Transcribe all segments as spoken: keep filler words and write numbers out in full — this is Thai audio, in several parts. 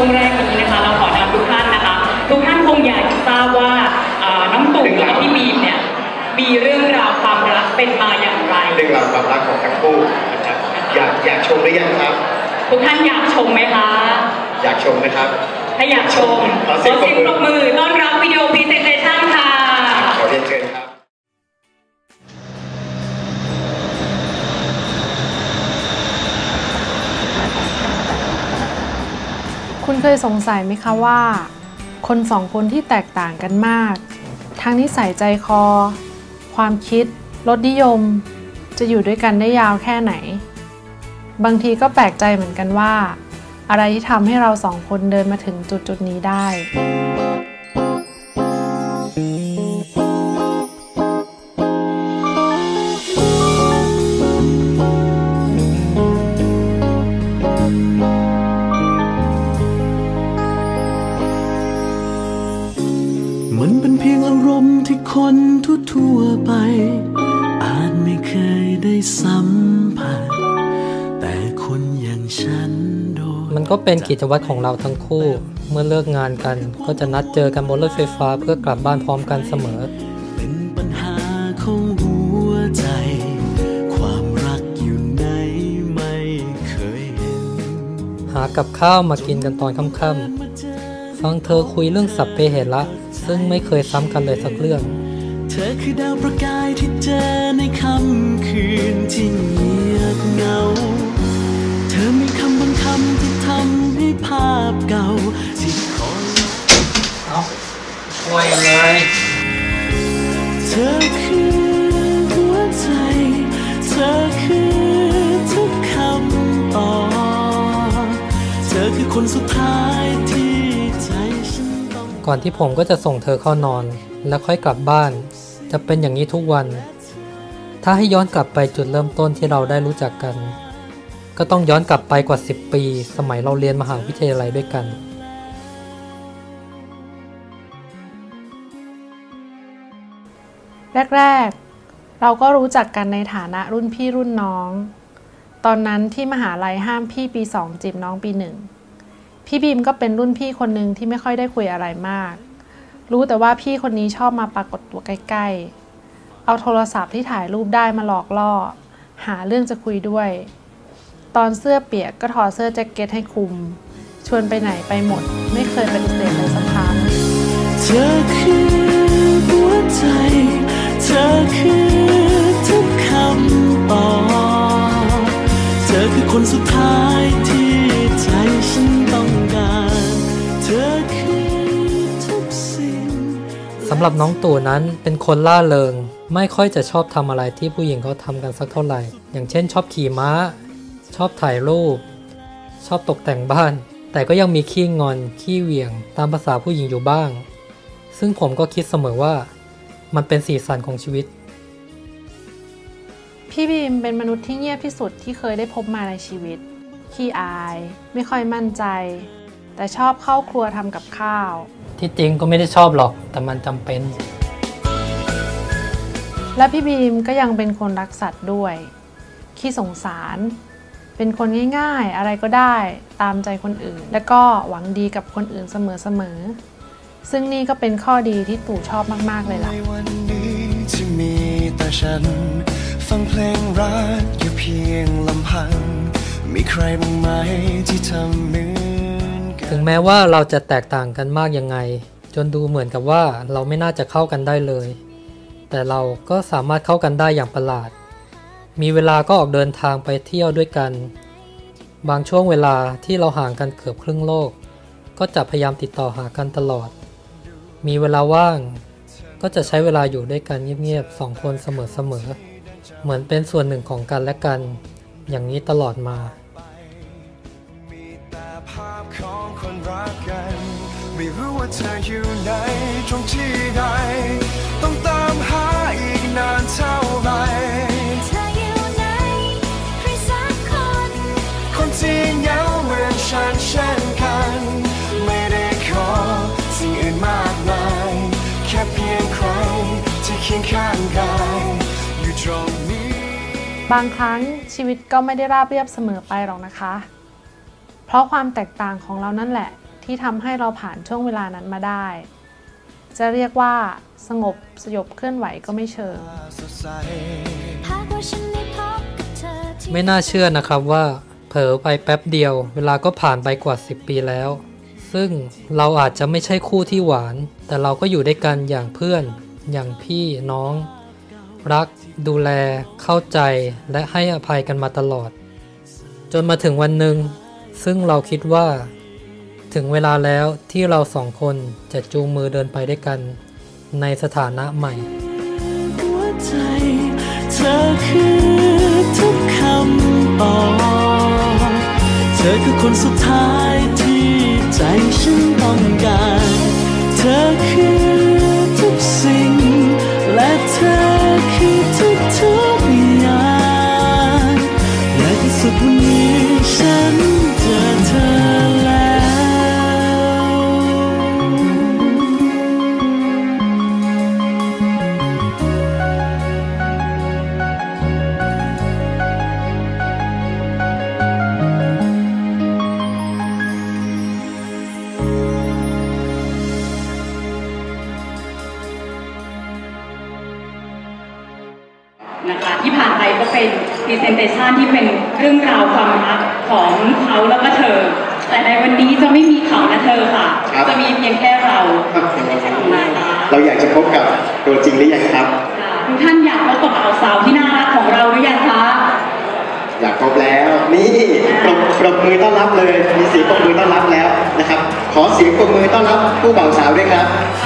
วงแรกนี้นะคะเราขอนำทุกท่านนะคะทุกท่านคงอยากทราบว่าน้องตู่กับพี่บีมเนี่ยมีเรื่องราวความรักเป็นมาอย่างไรเรื่องราวความรักของทั้งคู่นะครับอยากอยากชมหรือยังครับทุกท่านอยากชมไหมคะอยากชมไหมครับถ้าอยากชมขอเสียงปรบมือต้อนรับวิดีโอพรีเซนเทชั่นค่ะขอเรียนเชิญครับคุณเคยสงสัยไหมคะว่าคนสองคนที่แตกต่างกันมากทั้งนิสัยใจคอความคิดรสนิยมจะอยู่ด้วยกันได้ยาวแค่ไหนบางทีก็แปลกใจเหมือนกันว่าอะไรที่ทำให้เราสองคนเดินมาถึงจุดจุดนี้ได้มันเป็นเพียงอารมณ์ที่คนทั่วๆไปอาจไม่เคยได้สัมผัสแต่คนอย่างฉันโดนมันก็เป็นกิจวัตรของเราทั้งคู่เมื่อเลิกงานกันก็จะนัดเจอกันบนรถไฟฟ้าเพื่อกลับบ้านพร้อมกันเสมอเป็นปัญหาของหัวใจความรักอยู่ไหนไม่เคยเห็นหากับข้าวมากินกันตอนค่ำๆฟังเธอคุยเรื่องสัพเพเหระซึ่งไม่เคยซ้ำกันเลยสักเรื่องเธอคือดาวประกายที่เจอในค่ำคืนที่เงียบเหงาเธอมีคำบางคำที่ทำให้ภาพเก่าที่คอยเอาป่วยยังไงเธอคือหัวใจเธอคือทุกคำตอบเธอคือคนสุดท้ายที่ใจฉันต้องก่อนที่ผมก็จะส่งเธอเข้านอนแล้วค่อยกลับบ้านจะเป็นอย่างนี้ทุกวันถ้าให้ย้อนกลับไปจุดเริ่มต้นที่เราได้รู้จักกันก็ต้องย้อนกลับไปกว่าสิบปีสมัยเราเรียนมหาวิทยาลัยด้วยกันแรกๆเราก็รู้จักกันในฐานะรุ่นพี่รุ่นน้องตอนนั้นที่มหาลัยห้ามพี่ปีสองจีบน้องปีหนึ่งพี่บีมก็เป็นรุ่นพี่คนหนึ่งที่ไม่ค่อยได้คุยอะไรมากรู้แต่ว่าพี่คนนี้ชอบมาปรากฏตัวใกล้ๆเอาโทรศัพท์ที่ถ่ายรูปได้มาหลอกล่อหาเรื่องจะคุยด้วยตอนเสื้อเปียกก็ถอดเสื้อแจ็คเก็ตให้คุมชวนไปไหนไปหมดไม่เคยปฏิเสธเลยสักครั้งเธอคือหัวใจเธอคือทุกคำตอบเธอคือคนสุดท้ายที่ใจฉันต้องการเธอคือทุกสิ่งสำหรับน้องตู่นั้นเป็นคนล่าเริงไม่ค่อยจะชอบทำอะไรที่ผู้หญิงเขาทำกันสักเท่าไหร่อย่างเช่นชอบขี่ม้าชอบถ่ายรูปชอบตกแต่งบ้านแต่ก็ยังมีขี้งอนขี้เหวี่ยงตามภาษาผู้หญิงอยู่บ้างซึ่งผมก็คิดเสมอว่ามันเป็นสีสันของชีวิตพี่บีมเป็นมนุษย์ที่เงียบที่สุดที่เคยได้พบมาในชีวิตขี้อายไม่ค่อยมั่นใจแต่ชอบเข้าครัวทำกับข้าวที่จริงก็ไม่ได้ชอบหรอกแต่มันจำเป็นและพี่บีมก็ยังเป็นคนรักสัตว์ด้วยขี้สงสารเป็นคนง่ายๆอะไรก็ได้ตามใจคนอื่นและก็หวังดีกับคนอื่นเสมอๆซึ่งนี่ก็เป็นข้อดีที่ตู่ชอบมากๆเลยล่ะในวันนี้ที่มีแต่ฉันฟังเพลงรักอยู่เพียงลำพังมีใครบ้างไหมที่ทำเหมือนกันถึงแม้ว่าเราจะแตกต่างกันมากยังไงจนดูเหมือนกับว่าเราไม่น่าจะเข้ากันได้เลยแต่เราก็สามารถเข้ากันได้อย่างประหลาดมีเวลาก็ออกเดินทางไปเที่ยวด้วยกันบางช่วงเวลาที่เราห่างกันเกือบครึ่งโลกก็จะพยายามติดต่อหากันตลอดมีเวลาว่างก็จะใช้เวลาอยู่ด้วยกันเงียบๆสองคนเสมอๆเหมือนเป็นส่วนหนึ่งของกันและกันอย่างนี้ตลอดมามีแต่ภาพของคนรักกันไม่รู้ว่าเธออยู่ไหนตรงที่ใดต้องตามหาอีกนานเท่าไหร่เธออยู่ไหนใครสักคนคนที่เหงาเหมือนฉันเช่นกันไม่ได้ขอสิ่งอื่นมากมายแค่เพียงใครที่เคียงข้างกายอยู่ตรงนี้บางครั้งชีวิตก็ไม่ได้ราบเรียบเสมอไปหรอกนะคะเพราะความแตกต่างของเรานั่นแหละที่ทำให้เราผ่านช่วงเวลานั้นมาได้ จะเรียกว่าสงบสยบเคลื่อนไหวก็ไม่เชิงหากว่าฉันได้พบกับเธอที่ไม่น่าเชื่อนะครับว่าเผลอไปแป๊บเดียวเวลาก็ผ่านไปกว่าสิบปีแล้ว ซึ่งเราอาจจะไม่ใช่คู่ที่หวานแต่เราก็อยู่ด้วยกันอย่างเพื่อนอย่างพี่น้องรักดูแลเข้าใจและให้อภัยกันมาตลอดจนมาถึงวันหนึ่งซึ่งเราคิดว่าถึงเวลาแล้วที่เราสองคนจะจูงมือเดินไปด้วยกันในสถานะใหม่หัวใจเธอคือทุกคำตอบเธอคือคนสุดท้ายที่ใจฉันต้องการเธอคือทุกสิ่งและเธอคือทุกทุกอย่างและที่สุดวันนี้ฉันเจอเธอแล้วนะคะที่ผ่านไปก็เป็น presentation ที่เป็นเรื่องราวความรักของเขาแล้วก็เธอ แต่ในวันนี้จะไม่มีเขาและเธอค่ะครับจะมีเพียงแค่เรานะคะเราอยากจะพบกับตัวจริงหรือยังครับค่ะทุกท่านอยากพบกับบ่าวสาวที่น่ารักของเราหรือยังคะอยากพบแล้วนี่ปรบปรบมือต้อนรับเลยมีเสียงปรบมือต้อนรับแล้วนะครับ ขอเสียงปรบมือต้อนรับผู้บ่าวสาวด้วยครับ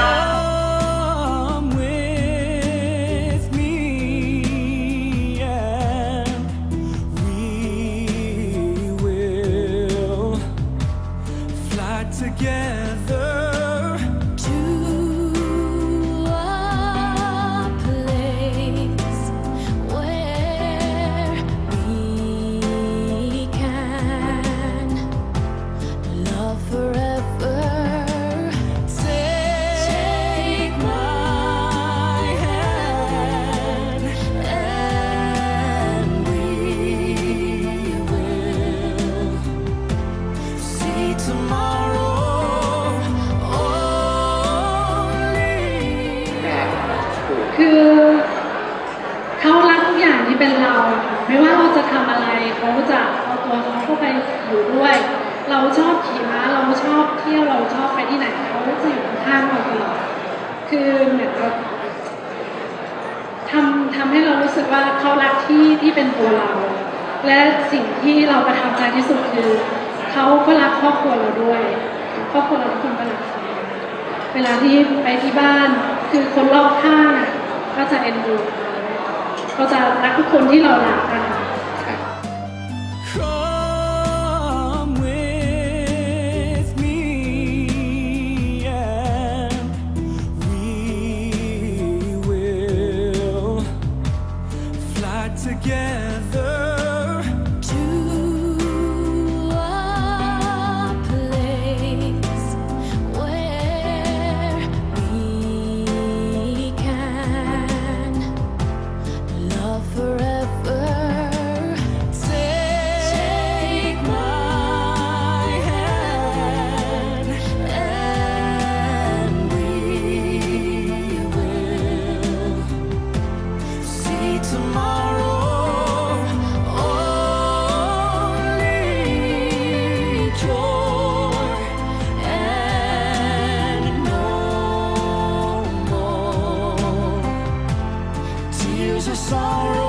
Come with me and we will fly together to a place where we can love forever. Take my hand and we will see tomorrow only คือเขารักทุกอย่างที่เป็นเรา ไม่ว่าเราจะทำอะไรเขาจะเอาตัวเขาเข้าไปอยู่ด้วย เราชอบขี่ม้าเราชอบเที่ยวเราชอบไปที่ไหนเขาจะอยู่ข้างๆเราตลอดคือเหมือนกับทำทำให้เรารู้สึกว่าเขารักที่ที่เป็นตัวเรา และสิ่งที่เราประทับใจที่สุดคือเขาก็รักครอบครัวเราด้วยครอบครัวเราทุกคนก็รักเขาเวลาที่ไปที่บ้านคือคนรอบข้างอะก็จะเอ็นดูเราจะรักทุกคนที่เรารักกัน Come with me and we will fly together to a place where we can love forever. Take my hand and we will see tomorrow only joy and no more tears of sorrow